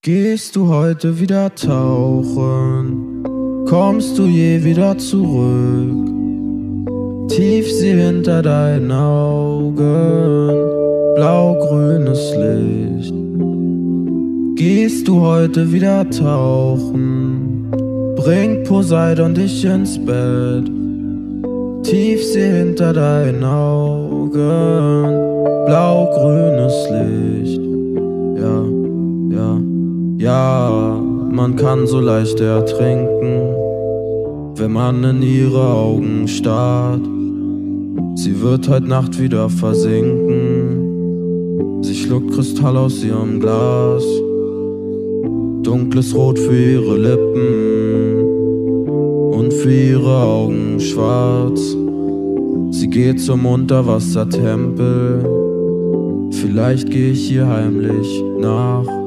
Gehst du heute wieder tauchen? Kommst du je wieder zurück? Tiefsee hinter deinen Augen, blau-grünes Licht. Gehst du heute wieder tauchen? Bringt Poseidon dich ins Bett. Tiefsee hinter deinen Augen, blau-grünes Licht. Ja, ja, ja, man kann so leicht ertrinken, wenn man in ihre Augen starrt. Sie wird heute Nacht wieder versinken. Sie schluckt Kristall aus ihrem Glas, dunkles Rot für ihre Lippen und für ihre Augen schwarz. Sie geht zum Unterwassertempel, vielleicht geh ich ihr heimlich nach.